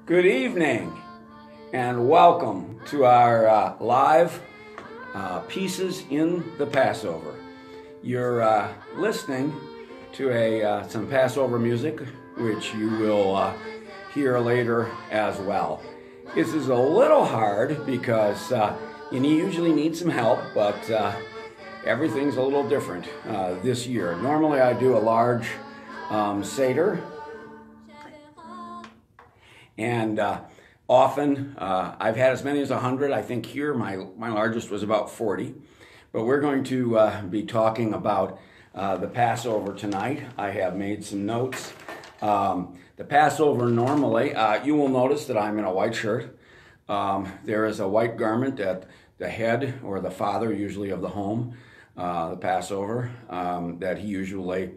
Good evening and welcome to our live Pieces in the Passover. You're listening to some Passover music, which you will hear later as well. This is a little hard because you usually need some help, but everything's a little different this year. Normally I do a large Seder, and often I've had as many as 100. I think here my largest was about 40. But we're going to be talking about the Passover tonight. I have made some notes. The Passover normally, you will notice that I'm in a white shirt. There is a white garment at the head or the father, usually of the home, the Passover, that he usually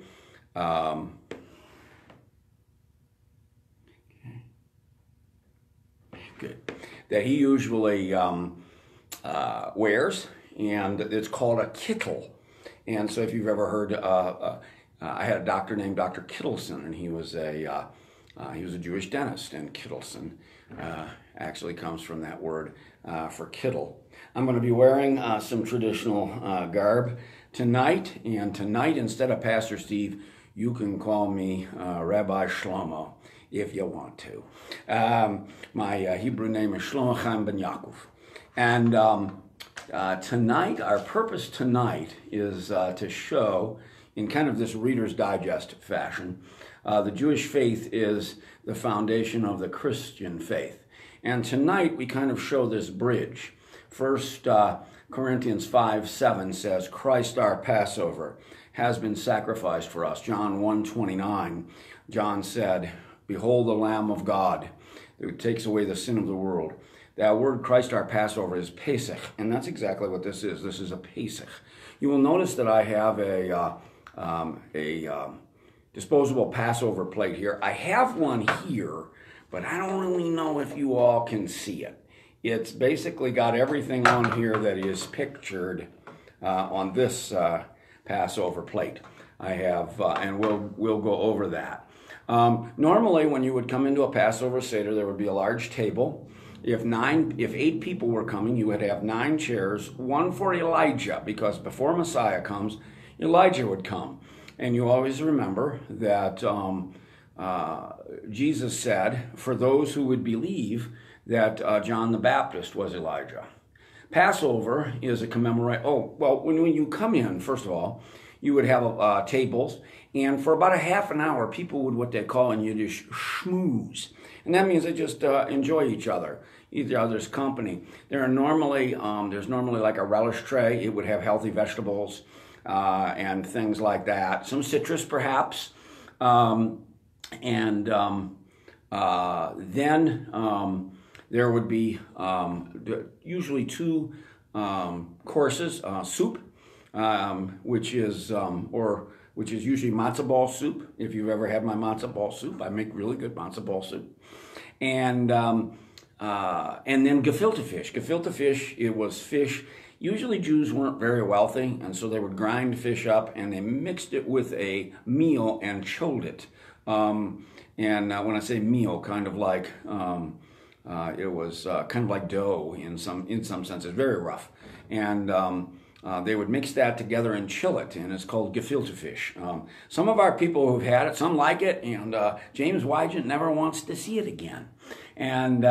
wears, and it's called a kittel. And so if you've ever heard, I had a doctor named Dr. Kittleson, and he was a Jewish dentist, and Kittleson actually comes from that word for kittel. I'm going to be wearing some traditional garb tonight, and tonight, instead of Pastor Steve, you can call me Rabbi Shlomo if you want to. My Hebrew name is Shlomo Chaim Ben Yaakov. And tonight, our purpose tonight is to show, in kind of this Reader's Digest fashion, the Jewish faith is the foundation of the Christian faith. And tonight, we kind of show this bridge. First Corinthians 5:7 says, Christ our Passover has been sacrificed for us. John 1:29, John said, Behold the Lamb of God who takes away the sin of the world. That word Christ our Passover is Pesach, and that's exactly what this is. This is a Pesach. You will notice that I have a disposable Passover plate here. I have one here, but I don't really know if you all can see it. It's basically got everything on here that is pictured on this Passover plate. I have, and we'll go over that. Normally, when you would come into a Passover Seder, there would be a large table. If 8 people were coming, you would have 9 chairs, one for Elijah, because before Messiah comes, Elijah would come. And you always remember that Jesus said, for those who would believe that John the Baptist was Elijah. Passover is a commemorate. When you come in, first of all, you would have tables, and for about a half an hour, people would what they call in Yiddish schmooze, and that means they just enjoy each other's company. There's normally like a relish tray. It would have healthy vegetables and things like that, some citrus perhaps, then there would be usually 2 courses, soup, which is usually matzo ball soup. If you've ever had my matzo ball soup, I make really good matzo ball soup. And then gefilte fish. Gefilte fish, it was fish. Usually Jews weren't very wealthy, and so they would grind fish up, and they mixed it with a meal and chilled it. And when I say meal, kind of like it was kind of like dough in some senses, very rough. And they would mix that together and chill it, and it's called gefilte fish. Some of our people who've had it, some like it, and James Wygant never wants to see it again. And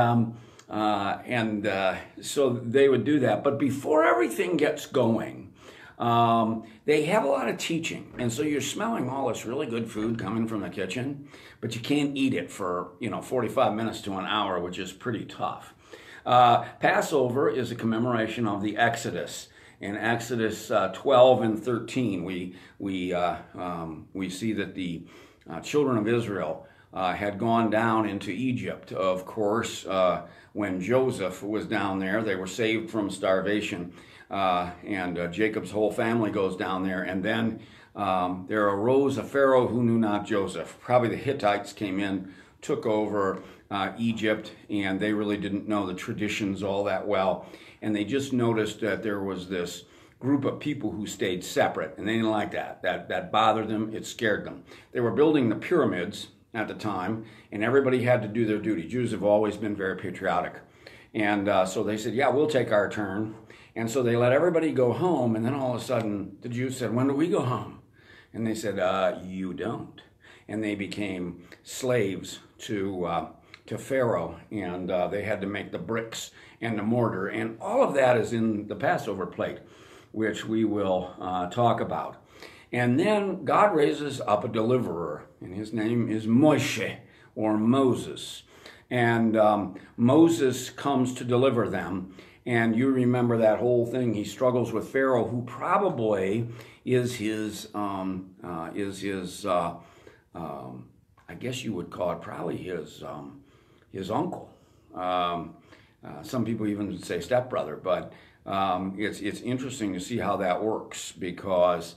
so they would do that. But before everything gets going, they have a lot of teaching. And so you're smelling all this really good food coming from the kitchen, but you can't eat it for 45 minutes to an hour, which is pretty tough. Passover is a commemoration of the Exodus. In Exodus 12 and 13, we see that the children of Israel had gone down into Egypt. Of course, when Joseph was down there, they were saved from starvation, and Jacob's whole family goes down there, and then there arose a Pharaoh who knew not Joseph. Probably the Hittites came in, took over Egypt, and they really didn't know the traditions all that well. And they just noticed that there was this group of people who stayed separate, and they didn't like that. That bothered them. It scared them. They were building the pyramids at the time, and everybody had to do their duty. Jews have always been very patriotic. And so they said, yeah, we'll take our turn. And so they let everybody go home, and then all of a sudden the Jews said, when do we go home? And they said, you don't. And they became slaves to Pharaoh, and they had to make the bricks and the mortar. And all of that is in the Passover plate, which we will talk about. And then God raises up a deliverer, and his name is Moshe, or Moses. And Moses comes to deliver them. And you remember that whole thing. He struggles with Pharaoh, who probably is his, I guess you would call it probably his uncle. Some people even say stepbrother, but it's interesting to see how that works, because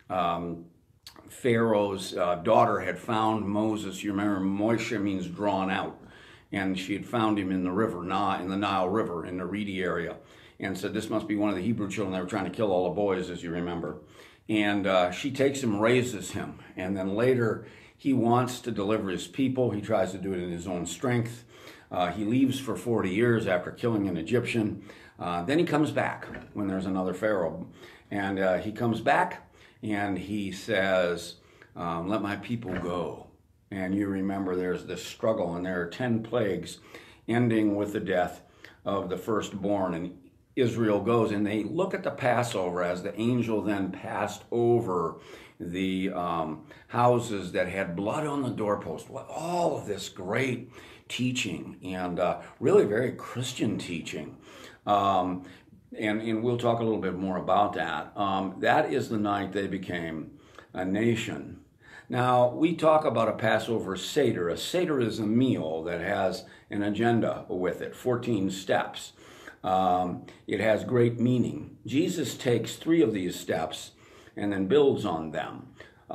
Pharaoh's daughter had found Moses. You remember, Moshe means drawn out. And she had found him in the river, in the Nile River, in the reedy area, and said, this must be one of the Hebrew children. They were trying to kill all the boys, as you remember. And she takes him, raises him, and then later he wants to deliver his people. He tries to do it in his own strength. He leaves for 40 years after killing an Egyptian. Then he comes back when there's another Pharaoh. And he comes back and he says, let my people go. And you remember there's this struggle, and there are 10 plagues ending with the death of the firstborn. And Israel goes, and they look at the Passover as the angel then passed over the houses that had blood on the doorpost. All of this great teaching, and really very Christian teaching. And we'll talk a little bit more about that. That is the night they became a nation. Now, we talk about a Passover Seder. A Seder is a meal that has an agenda with it, 14 steps. It has great meaning. Jesus takes 3 of these steps and then builds on them.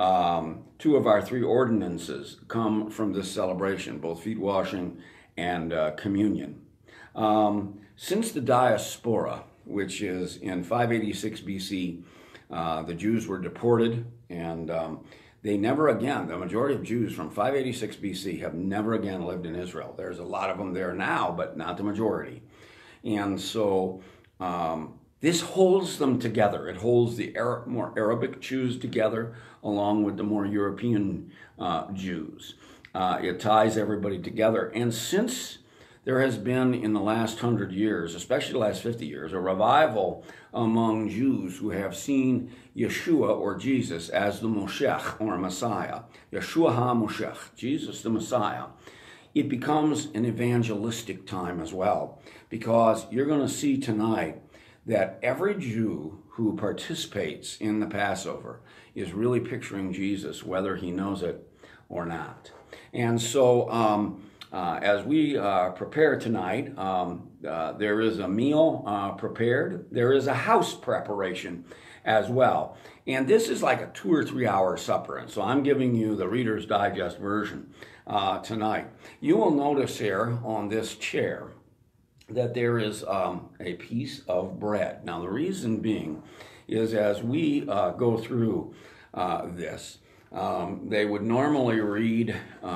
2 of our 3 ordinances come from this celebration, both feet washing and communion. Since the diaspora, which is in 586 BC, the Jews were deported, and they never again, the majority of Jews from 586 BC have never again lived in Israel. There's a lot of them there now, but not the majority. And so this holds them together. It holds the more Arabic Jews together along with the more European Jews. It ties everybody together. And since there has been in the last 100 years, especially the last 50 years, a revival among Jews who have seen Yeshua, or Jesus, as the Moshiach, or Messiah. Yeshua HaMoshiach, Jesus the Messiah. It becomes an evangelistic time as well, because you're going to see tonight that every Jew who participates in the Passover is really picturing Jesus, whether he knows it or not. And so as we prepare tonight, there is a meal prepared. There is a house preparation as well. And this is like a 2 or 3 hour supper. And so I'm giving you the Reader's Digest version tonight. You will notice here on this chair that there is a piece of bread. Now, the reason being is as we go through this, they would normally read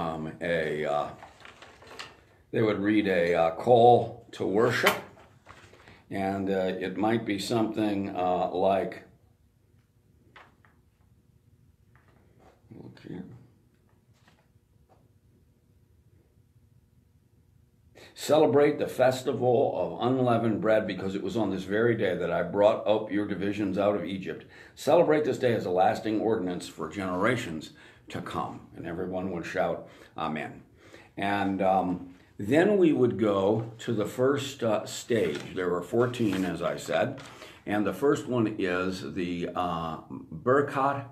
a call to worship, and it might be something like, look here. Celebrate the festival of unleavened bread, because it was on this very day that I brought up your divisions out of Egypt. Celebrate this day as a lasting ordinance for generations to come. And everyone would shout, Amen. And then we would go to the first stage. There were 14, as I said. And the first one is the Birkat,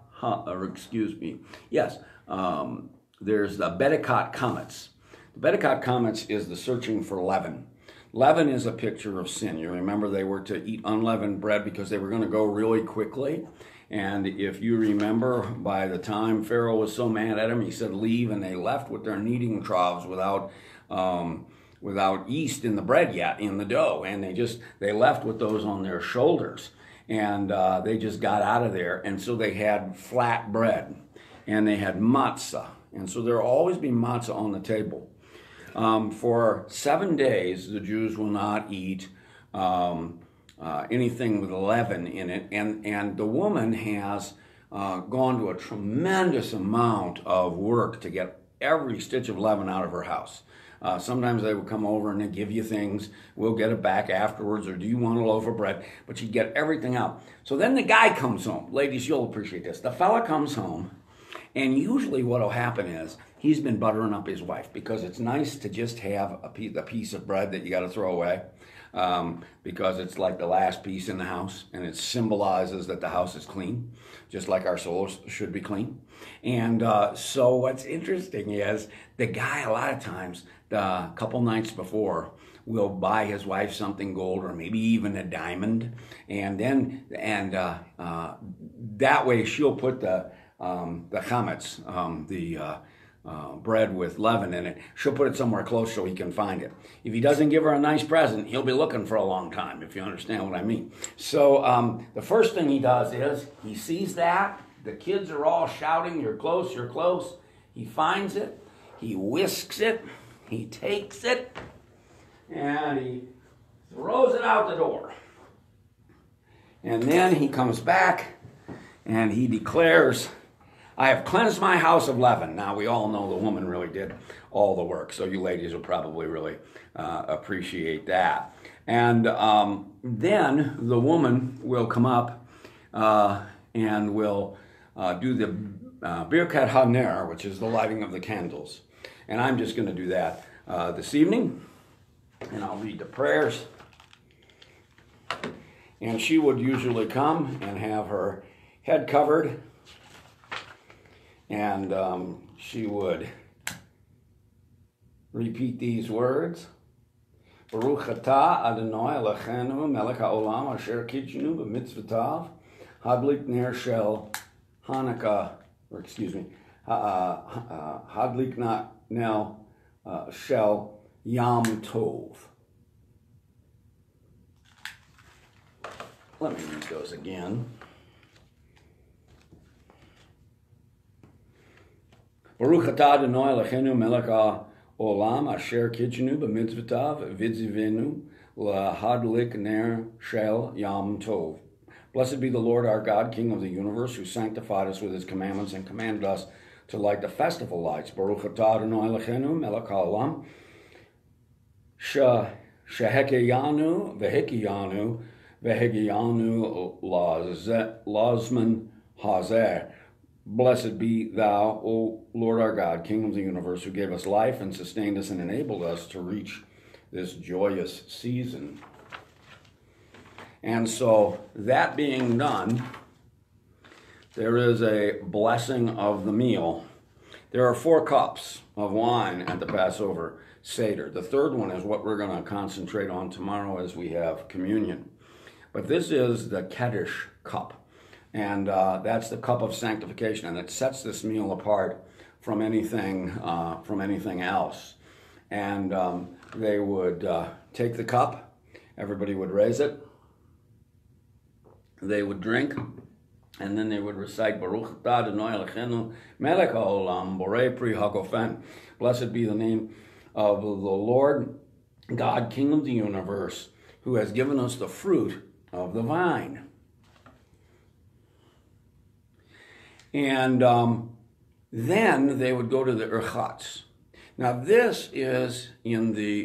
there's the Bedikat Chametz. The Bedikat Chametz is the searching for leaven. Leaven is a picture of sin. You remember they were to eat unleavened bread because they were going to go really quickly. And if you remember, by the time Pharaoh was so mad at him, he said, leave, and they left with their kneading troughs without yeast in the bread yet, in the dough. And they left with those on their shoulders. And they just got out of there. And so they had flat bread. And they had matzah. And so there will always be matzah on the table. For 7 days, the Jews will not eat anything with leaven in it. And the woman has gone to a tremendous amount of work to get every stitch of leaven out of her house. Sometimes they would come over and they give you things. We'll get it back afterwards, or do you want a loaf of bread? But she'd get everything out. So then the guy comes home. Ladies, you'll appreciate this. The fella comes home, and usually what will happen is he's been buttering up his wife, because it's nice to just have a piece of bread that you got to throw away, because it's like the last piece in the house, and it symbolizes that the house is clean, just like our souls should be clean. And so what's interesting is the guy, a lot of times, a couple nights before, will buy his wife something gold, or maybe even a diamond, and that way she'll put the chametz, bread with leaven in it, she'll put it somewhere close so he can find it. If he doesn't give her a nice present, he'll be looking for a long time, if you understand what I mean. So the first thing he does is he sees that the kids are all shouting, "You're close, you're close." He finds it, he whisks it, he takes it, and he throws it out the door. And then he comes back and he declares, "I have cleansed my house of leaven." Now, we all know the woman really did all the work, so you ladies will probably really appreciate that. And then the woman will come up and will do the Birkat HaNer, which is the lighting of the candles. And I'm just going to do that this evening, and I'll read the prayers. And she would usually come and have her head covered, and she would repeat these words: Baruch atah Adonai Eloheinu melech haolam asher kitchenu b'mitzvotav hadlik ner shel Hanukkah, or excuse me, hadlik nel shel Yom Tov. Let me read those again. Baruch atah Adonai Eloheinu melech haolam asher kitchenu b'mitzvotav v'tzivenu lahadlik ner shel Yom Tov. Blessed be the Lord our God, King of the universe, who sanctified us with his commandments and commanded us to light the festival lights. Baruch atah Adonai Eloheinu melech haolam shehekeyanu v'hekeyanu v'hegeyanu lazman hazer. Blessed be thou, O Lord our God, King of the universe, who gave us life and sustained us and enabled us to reach this joyous season. And so, that being done, there is a blessing of the meal. There are 4 cups of wine at the Passover Seder. The third one is what we're going to concentrate on tomorrow as we have communion. But this is the Kiddush cup. And that's the cup of sanctification, and it sets this meal apart from anything else. And they would take the cup, everybody would raise it, they would drink, and then they would recite Baruch atah Adonai Eloheinu melech haolam borei pri hagofen. Blessed be the name of the Lord God, King of the universe, who has given us the fruit of the vine. And then they would go to the Urchatz. Now this is in the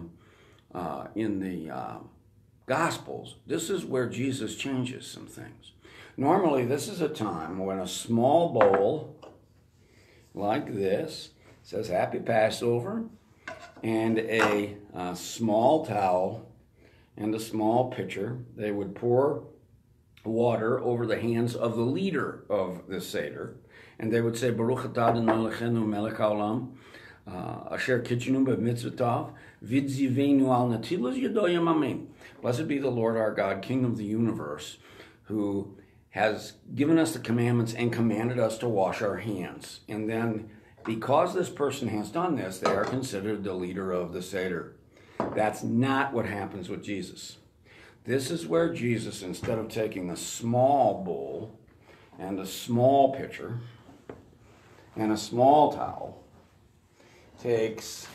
Gospels. This is where Jesus changes some things. Normally, this is a time when a small bowl like this says Happy Passover, and a small towel and a small pitcher. They would pour water over the hands of the leader of the Seder, and they would say, Baruch atah Adonai Eloheinu melech haolam asher kitchenu b'mitzvotav v'tzivenu al natilas yadoyim amen. Blessed be the Lord our God, King of the universe, who has given us the commandments and commanded us to wash our hands. And then, because this person has done this, they are considered the leader of the Seder. That's not what happens with Jesus. This is where Jesus, instead of taking a small bowl and a small pitcher and a small towel takes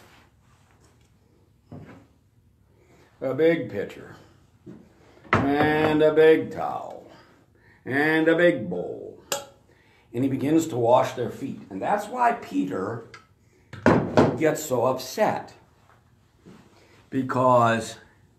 a big pitcher and a big towel and a big bowl, and he begins to wash their feet. And that's why Peter gets so upset, because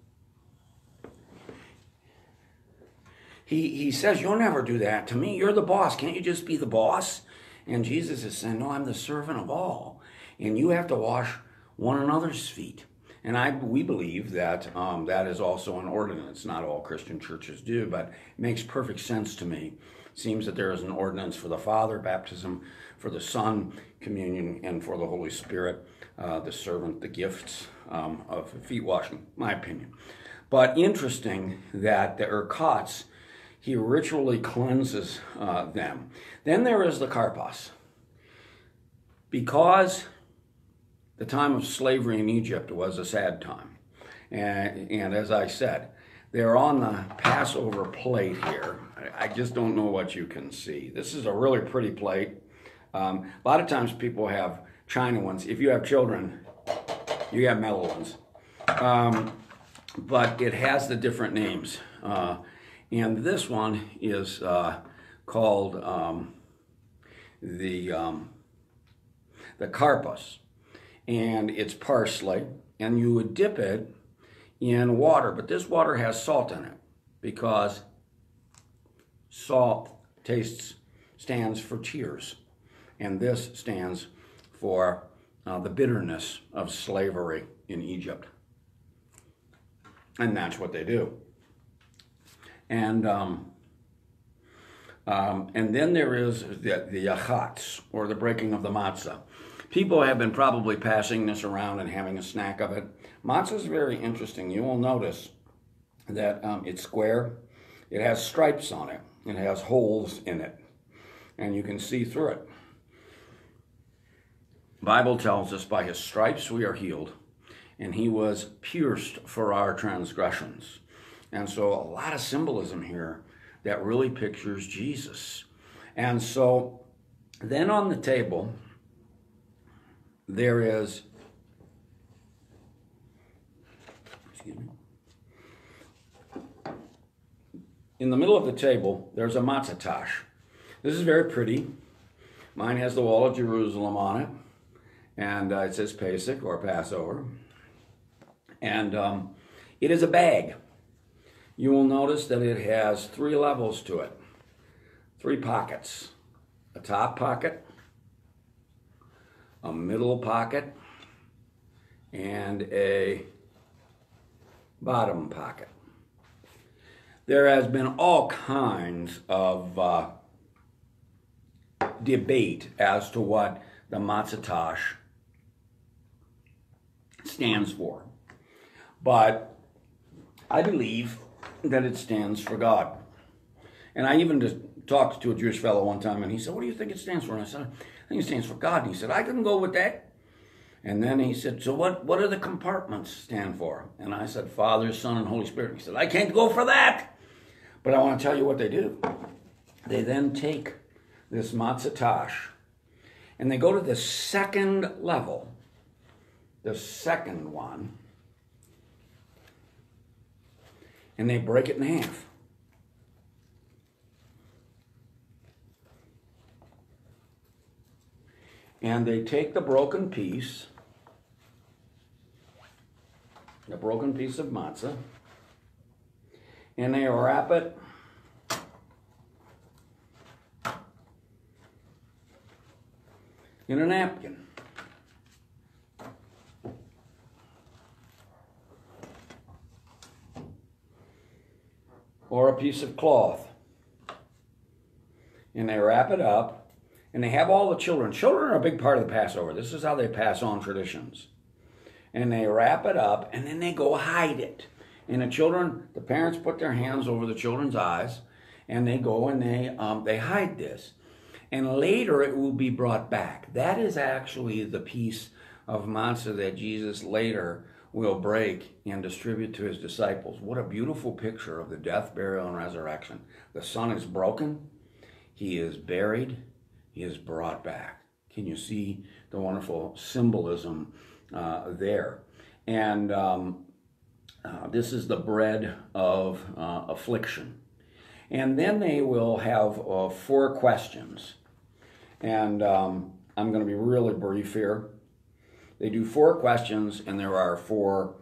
he says, you'll never do that to me. You're the boss. Can't you just be the boss? And Jesus is saying, no, I'm the servant of all, and you have to wash one another's feet. And we believe that that is also an ordinance. Not all Christian churches do, but it makes perfect sense to me. It seems that there is an ordinance for the Father, baptism, for the Son, communion, and for the Holy Spirit, the servant, the gifts of feet washing, my opinion. But interesting that the Urkats, he ritually cleanses them. Then there is the Karpas. Because the time of slavery in Egypt was a sad time. And as I said, they're on the Passover plate here. I just don't know what you can see. This is a really pretty plate. A lot of times people have China ones. If you have children, you have metal ones. But it has the different names. And this one is called the karpas. And it's parsley, and you would dip it in water, but this water has salt in it, because salt stands for tears, and this stands for the bitterness of slavery in Egypt. And that's what they do. And then there is the yachats, or the breaking of the matzah. People have been probably passing this around and having a snack of it. Matzah is very interesting. You will notice that it's square. It has stripes on it. It has holes in it. And you can see through it. The Bible tells us, by his stripes we are healed, and he was pierced for our transgressions. And so a lot of symbolism here that really pictures Jesus. And so then on the table, there is, in the middle of the table, there's a matzah tash. This is very pretty. Mine has the wall of Jerusalem on it, and it says Pesach, or Passover. And it is a bag. You will notice that it has 3 levels to it, 3 pockets. A top pocket, a middle pocket, and a bottom pocket. There has been all kinds of debate as to what the matzah tash stands for. But I believe that it stands for God. And I even just talked to a Jewish fellow one time, and he said, what do you think it stands for? And I said, I think it stands for God. And he said, I can go with that. And then he said, so what do the compartments stand for? And I said, Father, Son, and Holy Spirit. And he said, I can't go for that. But I want to tell you what they do. They then take this matzah tash, and they go to the second level, the second one, and they break it in half. And they take the broken piece of matzah, and they wrap it in a napkin. Or a piece of cloth. And they wrap it up, and they have all the children. Children are a big part of the Passover. This is how they pass on traditions. And they wrap it up, and then they go hide it. And the parents put their hands over the children's eyes, and they go and they hide this. And later it will be brought back. That is actually the piece of matzah that Jesus later will break and distribute to his disciples. What a beautiful picture of the death, burial, and resurrection. The Son is broken. He is buried. He is brought back. Can you see the wonderful symbolism there? And this is the bread of affliction. And then they will have 4 questions. And I'm going to be really brief here. They do 4 questions, and there are four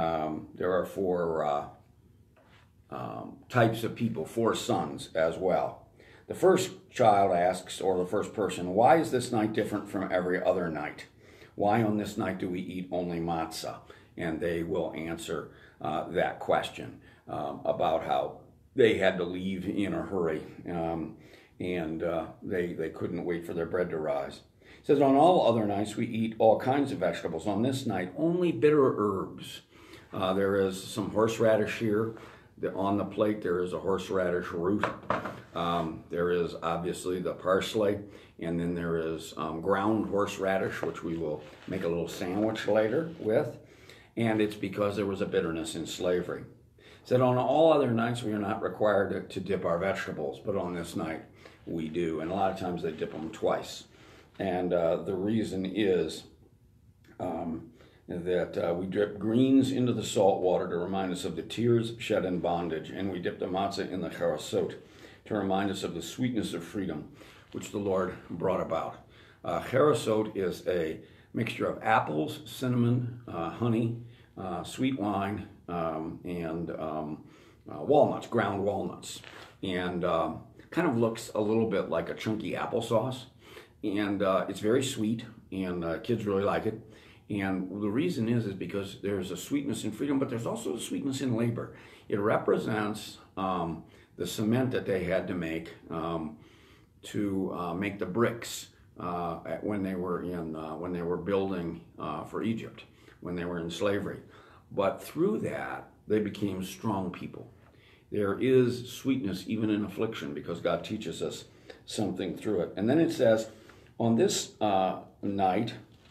types of people, 4 sons as well. The first child asks, or the first person, why is this night different from every other night? Why on this night do we eat only matzah? And they will answer that question about how they had to leave in a hurry and they couldn't wait for their bread to rise. It says, on all other nights we eat all kinds of vegetables. On this night, only bitter herbs. There is some horseradish here. On the plate, there is a horseradish root. There is obviously the parsley, and then there is ground horseradish, which we will make a little sandwich later with. And it's because there was a bitterness in slavery. It said, on all other nights, we are not required to dip our vegetables, but on this night, we do. And a lot of times they dip them twice. And the reason is that we dip greens into the salt water to remind us of the tears shed in bondage, and we dip the matzah in the charasot to remind us of the sweetness of freedom, which the Lord brought about. Charasot is a mixture of apples, cinnamon, honey, sweet wine, and walnuts, ground walnuts, and kind of looks a little bit like a chunky applesauce, and it's very sweet, and kids really like it. And the reason is because there's a sweetness in freedom, but there's also a sweetness in labor. It represents the cement that they had to make the bricks when they were building for Egypt, when they were in slavery. But through that, they became strong people. There is sweetness even in affliction because God teaches us something through it. And then it says, on this night,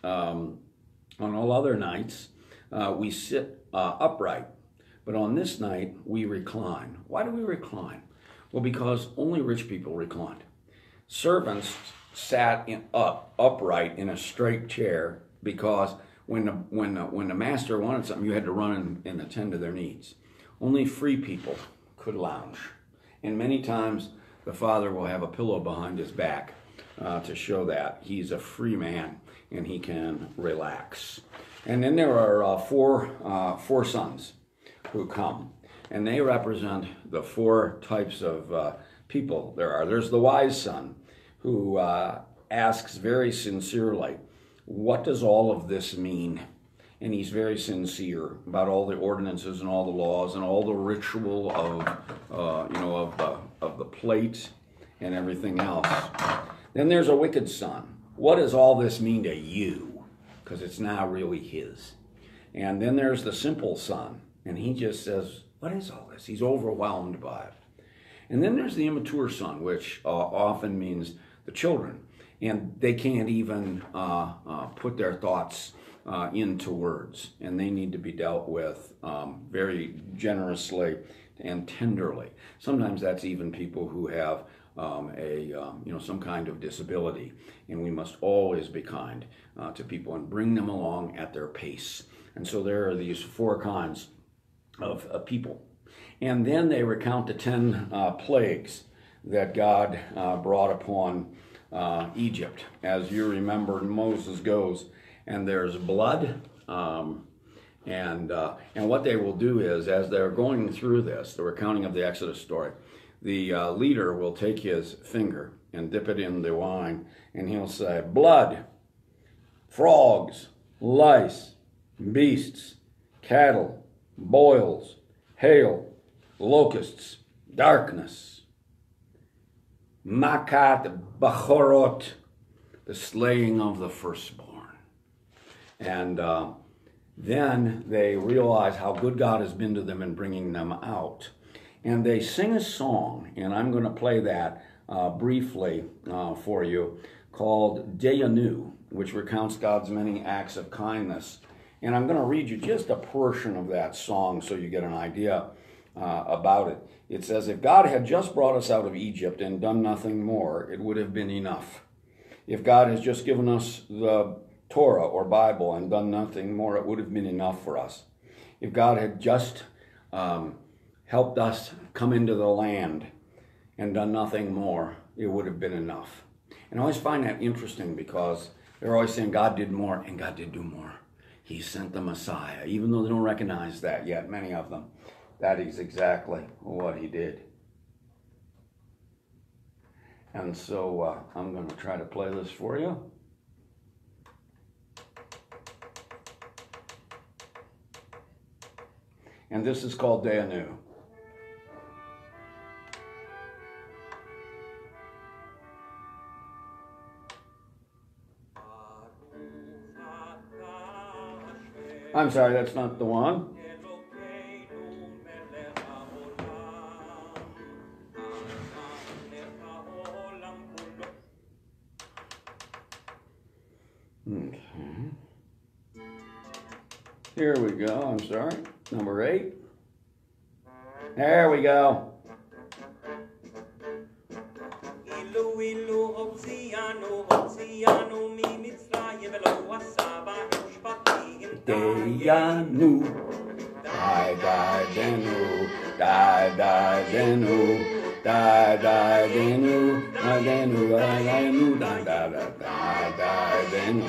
on all other nights, we sit upright, but on this night, we recline. Why do we recline? Well, because only rich people reclined. Servants sat upright in a straight chair because when the master wanted something, you had to run and attend to their needs. Only free people could lounge. And many times, the father will have a pillow behind his back to show that he's a free man and he can relax. And then there are four sons who come, and they represent the 4 types of people there are. There's the wise son who asks very sincerely, what does all of this mean? And he's very sincere about all the ordinances and all the laws and all the ritual of the plate and everything else. Then there's a wicked son. What does all this mean to you? Because it's not really his. And then there's the simple son, and he just says, what is all this? He's overwhelmed by it. And then there's the immature son, which often means the children. And they can't even put their thoughts into words. And they need to be dealt with very generously and tenderly. Sometimes that's even people who have some kind of disability, and we must always be kind to people and bring them along at their pace. And so there are these 4 kinds of people. And then they recount the 10 plagues that God brought upon Egypt. As you remember, Moses goes, and there's blood, and what they will do is, as they're going through this, the recounting of the Exodus story, the leader will take his finger and dip it in the wine, and he'll say, blood, frogs, lice, beasts, cattle, boils, hail, locusts, darkness, makat bachorot, the slaying of the firstborn. And then they realize how good God has been to them in bringing them out. And they sing a song, and I'm going to play that briefly for you, called Deyanu, which recounts God's many acts of kindness. And I'm going to read you just a portion of that song so you get an idea about it. It says, if God had just brought us out of Egypt and done nothing more, it would have been enough. If God has just given us the Torah or Bible and done nothing more, it would have been enough for us. If God had just helped us come into the land and done nothing more, it would have been enough. And I always find that interesting because they're always saying God did more, and God did do more. He sent the Messiah, even though they don't recognize that yet, many of them. That is exactly what he did. And so I'm going to try to play this for you. And this is called Dayenu. I'm sorry, that's not the one. Okay. Here we go. I'm sorry. Number 8. There we go. Dayenu, Dayenu, Dayenu, Dayenu, Dayenu, Dayenu.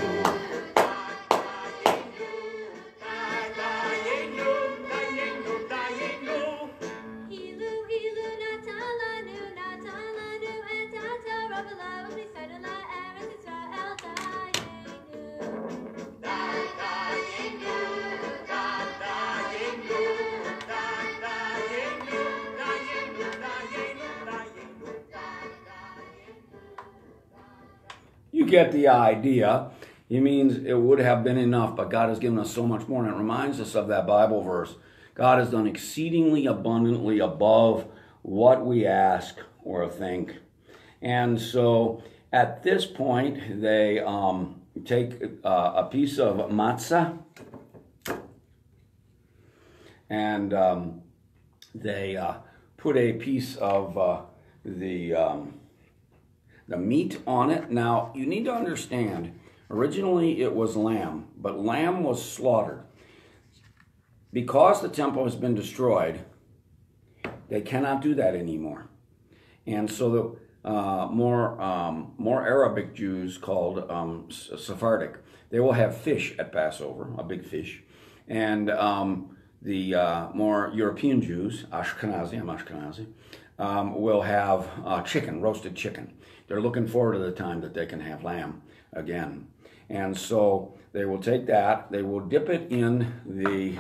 You get the idea. He means it would have been enough, but God has given us so much more. And it reminds us of that Bible verse. God has done exceedingly abundantly above what we ask or think. And so at this point, they take a piece of matzah and they put a piece of the meat on it. Now, you need to understand, originally it was lamb, but lamb was slaughtered. Because the temple has been destroyed, they cannot do that anymore. And so the more Arabic Jews called Sephardic, they will have fish at Passover, a big fish. And the more European Jews, Ashkenazi, I'm Ashkenazi, will have chicken, roasted chicken. They're looking forward to the time that they can have lamb again. And so they will take that, they will dip it in the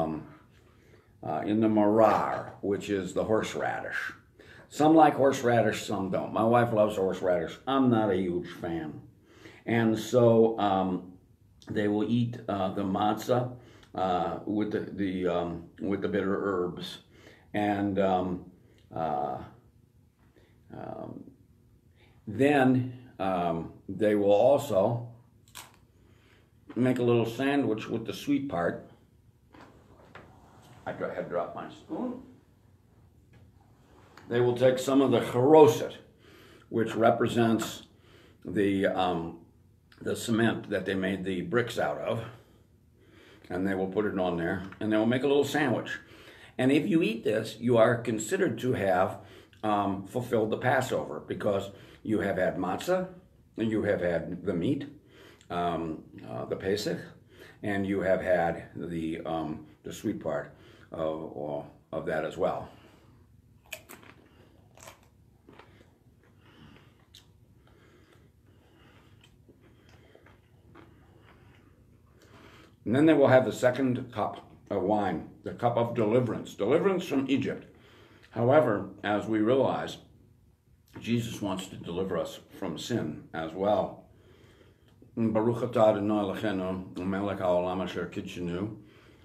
marar, which is the horseradish. Some like horseradish, some don't. My wife loves horseradish. I'm not a huge fan. And so they will eat the matzah with the bitter herbs. And then they will also make a little sandwich with the sweet part. I had dropped my spoon. They will take some of the charoset, which represents the cement that they made the bricks out of, and they will put it on there, and they will make a little sandwich. And if you eat this, you are considered to have fulfilled the Passover, because you have had matzah, and you have had the meat, the Pesach, and you have had the sweet part of that as well. And then they will have the second cup of wine, the cup of deliverance from Egypt. However, as we realize, Jesus wants to deliver us from sin as well. Baruch atah Adonai Eloheinu melech haolam asher kitshenu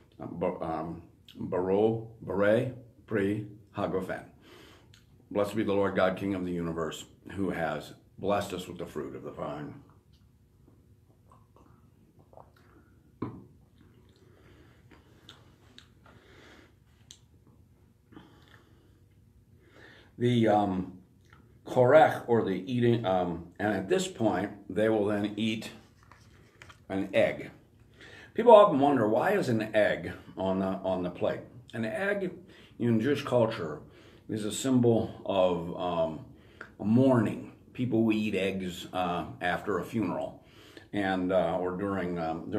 barei pri hagofen. Blessed be the Lord God, King of the universe, who has blessed us with the fruit of the vine. The korech, or the eating, and at this point, they will then eat an egg. People often wonder, why is an egg on the plate? An egg in Jewish culture is a symbol of mourning. People will eat eggs after a funeral, and or during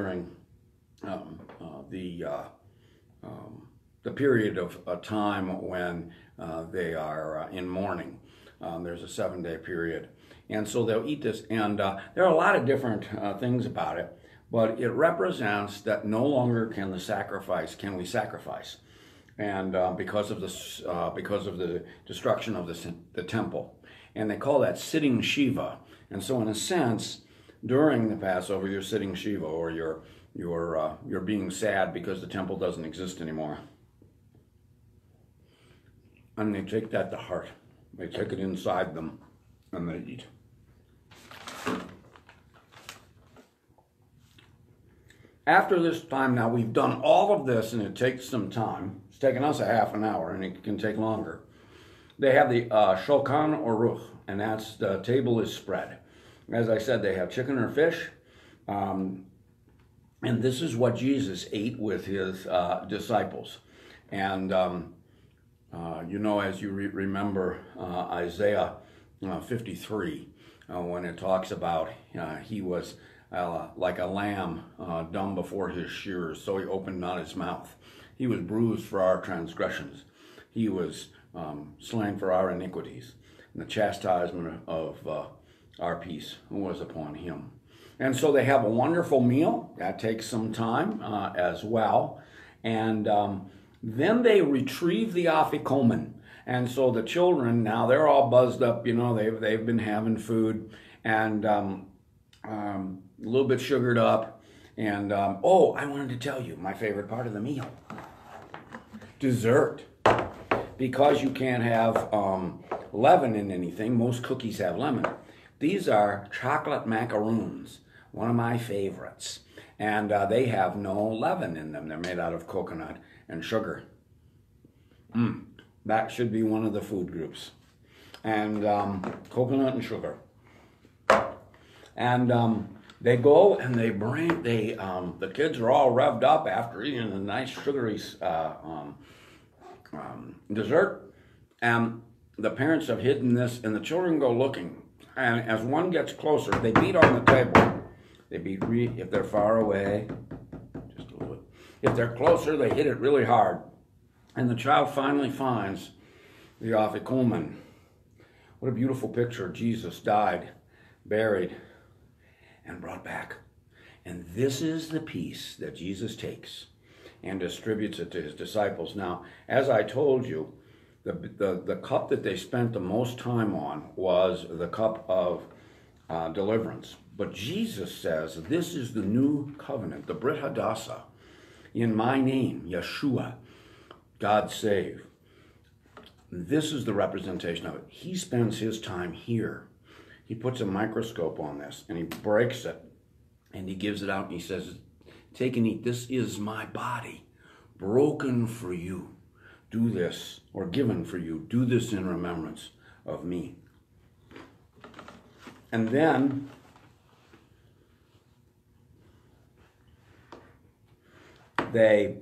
the period of time when they are in mourning. There's a 7-day period, and so they'll eat this. And there are a lot of different things about it, but it represents that no longer can we sacrifice, and because of the destruction of the temple. And they call that sitting Shiva. And so in a sense, during the Passover, you're sitting Shiva, or you're being sad because the temple doesn't exist anymore. And they take that to heart. They take it inside them and they eat. After this time, now we've done all of this, and it takes some time. It's taken us a half an hour, and it can take longer. They have the Shulchan Aruch, and that's the table is spread. As I said, they have chicken or fish, and this is what Jesus ate with his disciples. And you know, as you remember Isaiah 53, when it talks about he was like a lamb dumb before his shearers, so he opened not his mouth. He was bruised for our transgressions. He was slain for our iniquities. And the chastisement of our peace was upon him. And so they have a wonderful meal. That takes some time as well. And then they retrieve the afikomen. And so the children, now they're all buzzed up, you know, they've been having food, and a little bit sugared up. And, oh, I wanted to tell you my favorite part of the meal. Dessert. Because you can't have leaven in anything, most cookies have lemon. These are chocolate macaroons, one of my favorites. And they have no leaven in them. They're made out of coconut and sugar. That should be one of the food groups. And coconut and sugar. And they go and they bring, the kids are all revved up after eating a nice sugary dessert, and the parents have hidden this, and the children go looking, and as one gets closer, they beat on the table. They beat, if they're far away, just a little bit. If they're closer, they hit it really hard, and the child finally finds the afikomen. What a beautiful picture. Jesus died, buried, and brought back. And this is the piece that Jesus takes and distributes it to his disciples. Now, as I told you, the cup that they spent the most time on was the cup of deliverance. But Jesus says, this is the new covenant, the Brit Hadassah, in my name, Yeshua, God save. This is the representation of it. He spends his time here. He puts a microscope on this, and he breaks it, and he gives it out, and he says, take and eat. This is my body, broken for you. Do this, or given for you. Do this in remembrance of me. And then they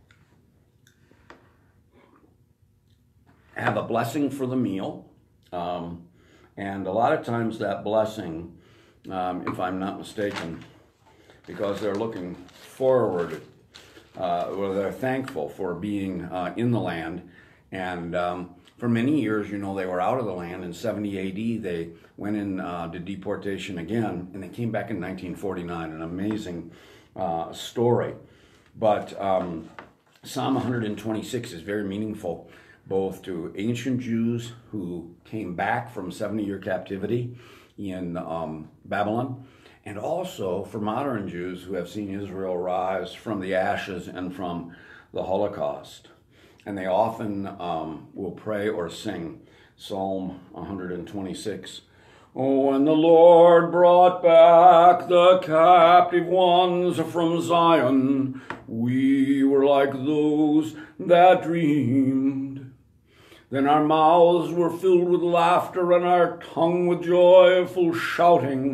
have a blessing for the meal. And a lot of times that blessing, if I'm not mistaken, because they're looking forward, or they're thankful for being in the land. And for many years, you know, they were out of the land. In 70 AD, they went into deportation again, and they came back in 1949, an amazing story. But Psalm 126 is very meaningful, both to ancient Jews who came back from 70-year captivity in Babylon, and also for modern Jews who have seen Israel rise from the ashes and from the Holocaust. And they often will pray or sing Psalm 126. Oh, when the Lord brought back the captive ones from Zion, we were like those that dreamed. Then our mouths were filled with laughter and our tongue with joyful shouting.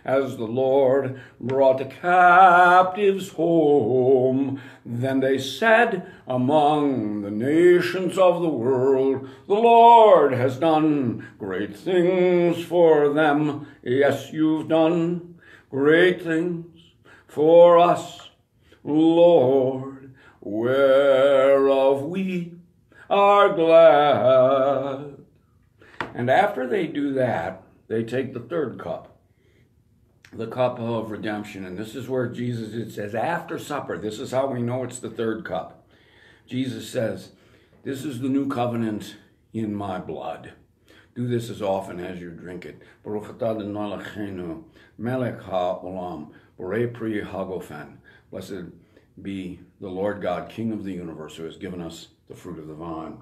as the Lord brought the captives home. Then they said among the nations of the world, the Lord has done great things for them. Yes, you've done great things for us, Lord, whereof we are glad. And after they do that, they take the third cup, the cup of redemption. And this is where Jesus, it says, after supper, this is how we know it's the third cup. Jesus says, this is the new covenant in my blood. Do this as often as you drink it. Baruch atah Adonai Eloheinu, melech haolam, borei pri hagofen. Blessed be the Lord God, King of the universe, who has given us the fruit of the vine.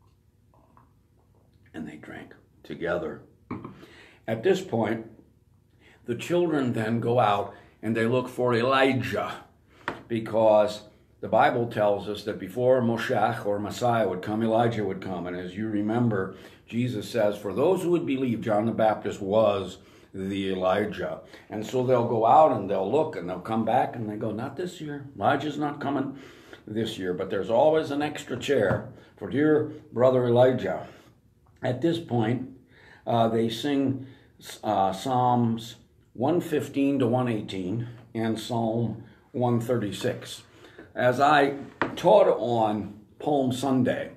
And they drank together. At this point, the children then go out and they look for Elijah, because the Bible tells us that before Moshiach or Messiah would come, Elijah would come. And as you remember, Jesus says, for those who would believe, John the Baptist was the Elijah. And so they'll go out and they'll look and they'll come back and they go, not this year. Elijah's not coming this year, but there's always an extra chair for dear brother Elijah. At this point, they sing Psalms 115 to 118 and Psalm 136. As I taught on Palm Sunday,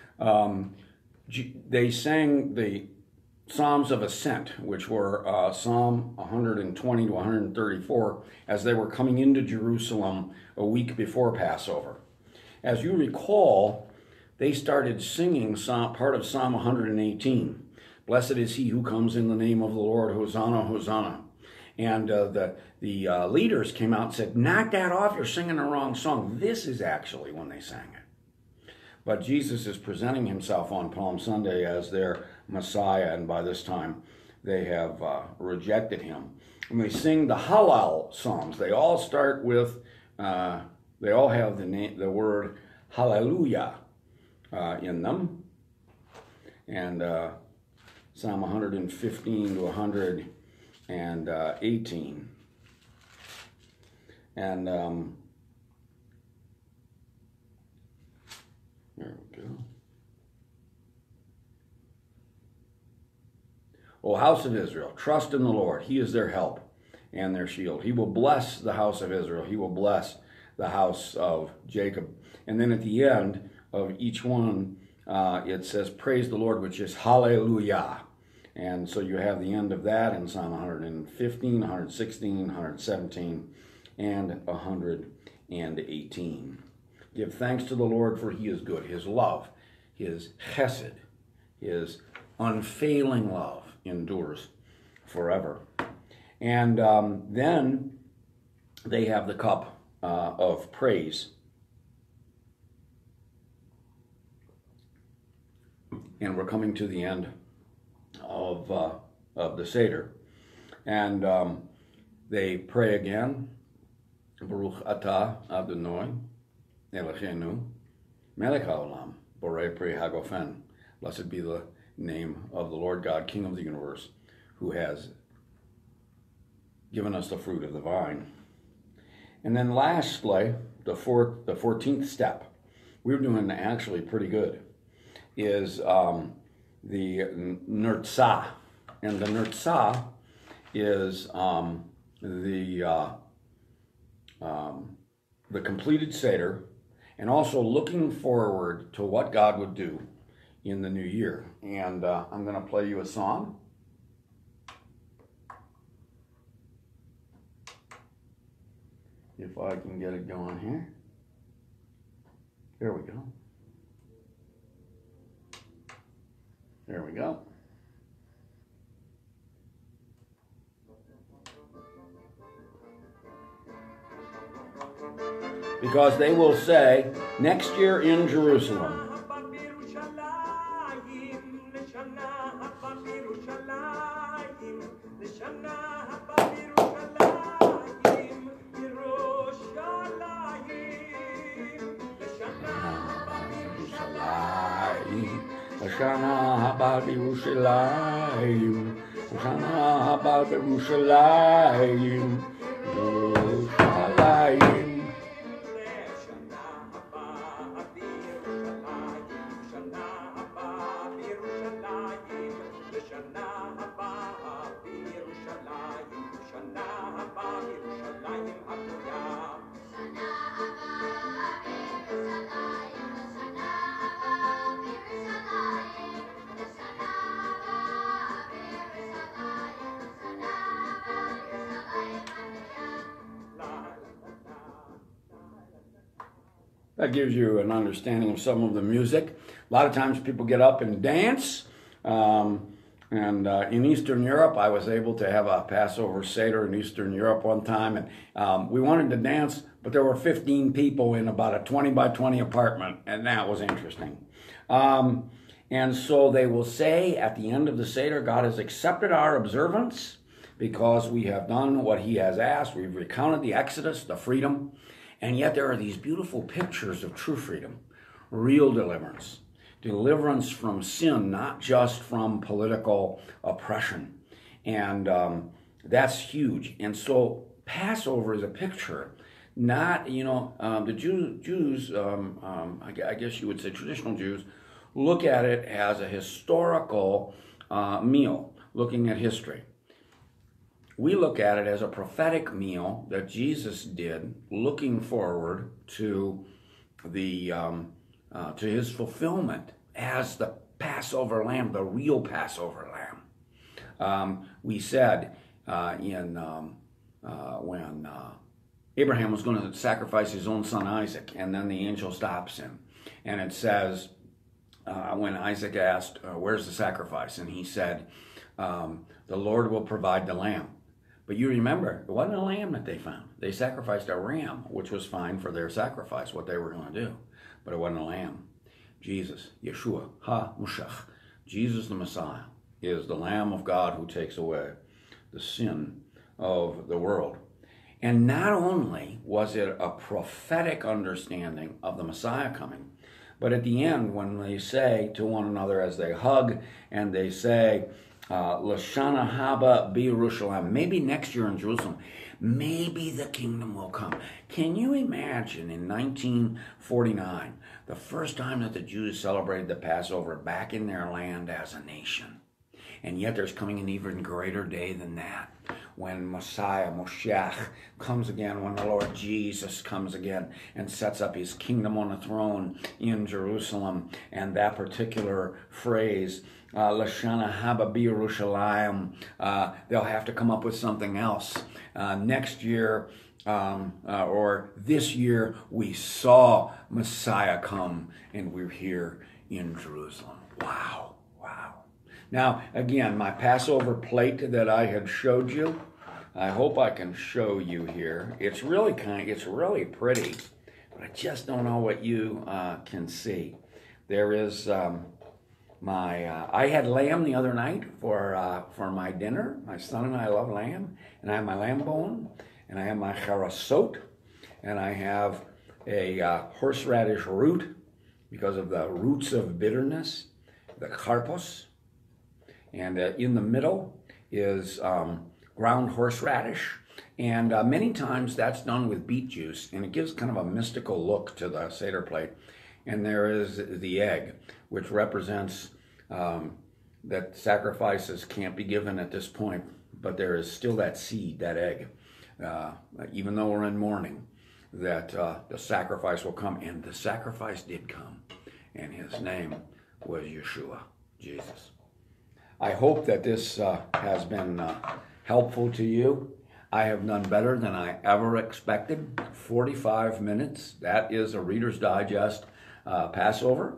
they sang the Psalms of Ascent, which were Psalm 120 to 134, as they were coming into Jerusalem a week before Passover. As you recall, they started singing part of Psalm 118. Blessed is he who comes in the name of the Lord, Hosanna, Hosanna. And the leaders came out and said, knock that off, you're singing the wrong song. This is actually when they sang it. But Jesus is presenting himself on Palm Sunday as their Messiah, and by this time they have rejected him. When they sing the Hallel Psalms, they all start with, they all have the word Hallelujah in them. And Psalm 115 to 118. And there we go. O house of Israel, trust in the Lord. He is their help and their shield. He will bless the house of Israel. He will bless the house of Jacob. And then at the end of each one, it says, praise the Lord, which is hallelujah. And so you have the end of that in Psalm 115, 116, 117, and 118. Give thanks to the Lord, for he is good. His love, his chesed, his unfailing love endures forever. And then they have the cup of praise. And we're coming to the end of the Seder. And they pray again. Baruch atah Adonai Eloheinu melech haolam borei pri hagofen. Blessed be the name of the Lord God, King of the universe, who has given us the fruit of the vine. And then lastly, the 14th step, we're doing actually pretty good, is the Nirtzah. And the Nirtzah is the completed Seder, and also looking forward to what God would do in the new year. And I'm going to play you a song. If I can get it going here. There we go. There we go. Because they will say, next year in Jerusalem. Lashana haba Yerushalayim, Hoshana haba b'Yerushalayim, Yerushalayim. That gives you an understanding of some of the music. A lot of times people get up and dance. In Eastern Europe, I was able to have a Passover Seder in Eastern Europe one time. And we wanted to dance, but there were 15 people in about a 20 by 20 apartment. And that was interesting. And so they will say at the end of the Seder, God has accepted our observance because we have done what he has asked. We've recounted the Exodus, the freedom. And yet there are these beautiful pictures of true freedom, real deliverance, deliverance from sin, not just from political oppression. And that's huge. And so Passover is a picture, not, the Jews, I guess you would say traditional Jews, look at it as a historical meal, looking at history. We look at it as a prophetic meal that Jesus did, looking forward to the to his fulfillment as the Passover lamb, the real Passover lamb. We said when Abraham was going to sacrifice his own son Isaac, and then the angel stops him, and it says when Isaac asked, "Where's the sacrifice?" and he said, "The Lord will provide the lamb." But you remember, it wasn't a lamb that they found. They sacrificed a ram, which was fine for their sacrifice, what they were going to do. But it wasn't a lamb. Jesus, Yeshua, HaMashiach, Jesus the Messiah, is the Lamb of God who takes away the sin of the world. And not only was it a prophetic understanding of the Messiah coming, but at the end, when they say to one another as they hug and they say, Lashana haba b'Yerushalayim. Maybe next year in Jerusalem, maybe the kingdom will come. Can you imagine in 1949, the first time that the Jews celebrated the Passover back in their land as a nation? And yet there's coming an even greater day than that, when Messiah, Moshiach, comes again, when the Lord Jesus comes again and sets up his kingdom on a throne in Jerusalem. And that particular phrase, Lashana haba b'Yerushalayim, they'll have to come up with something else. Next year, or this year, we saw Messiah come, and we're here in Jerusalem. Wow, wow. Now, again, my Passover plate that I had showed you, I hope I can show you here. It's really really pretty, but I just don't know what you can see. There is I had lamb the other night for my dinner. My son and I love lamb, and I have my lamb bone, and I have my charasot, and I have a horseradish root because of the roots of bitterness, the karpos, and in the middle is ground horseradish, and many times that's done with beet juice, and it gives kind of a mystical look to the Seder plate. And there is the egg, which represents that sacrifices can't be given at this point, but there is still that seed, that egg, even though we're in mourning, that the sacrifice will come. And the sacrifice did come, and his name was Yeshua, Jesus. I hope that this has been helpful to you. I have done better than I ever expected. 45 minutes. That is a Reader's Digest Passover.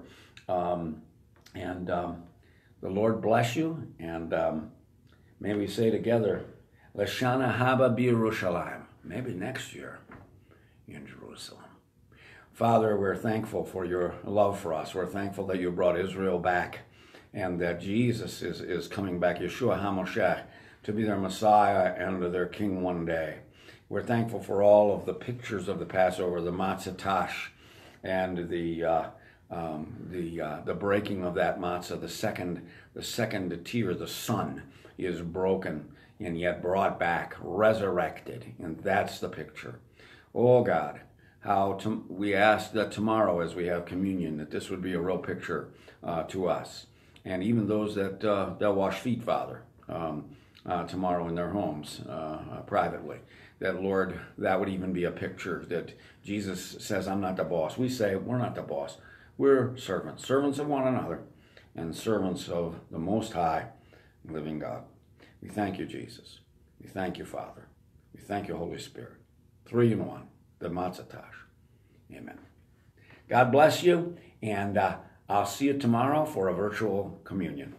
The Lord bless you. And may we say together, Lashana haba b'Yerushalayim. Maybe next year in Jerusalem. Father, we're thankful for your love for us. We're thankful that you brought Israel back, and that Jesus is coming back, Yeshua HaMashiach, to be their Messiah and their King one day. We're thankful for all of the pictures of the Passover, the matzah tash, and the the breaking of that matzah, the second tier, the sun, is broken and yet brought back, resurrected, and that's the picture. Oh God, we ask that tomorrow as we have communion, that this would be a real picture to us. And even those that they'll wash feet, Father, tomorrow in their homes privately. That, Lord, that would even be a picture that Jesus says, I'm not the boss. We say, we're not the boss. We're servants of one another and servants of the Most High living God. We thank you, Jesus. We thank you, Father. We thank you, Holy Spirit. 3 in 1, the Matzah Tash. Amen. God bless you, and I'll see you tomorrow for a virtual communion.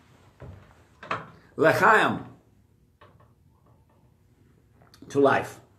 L'chaim. To life.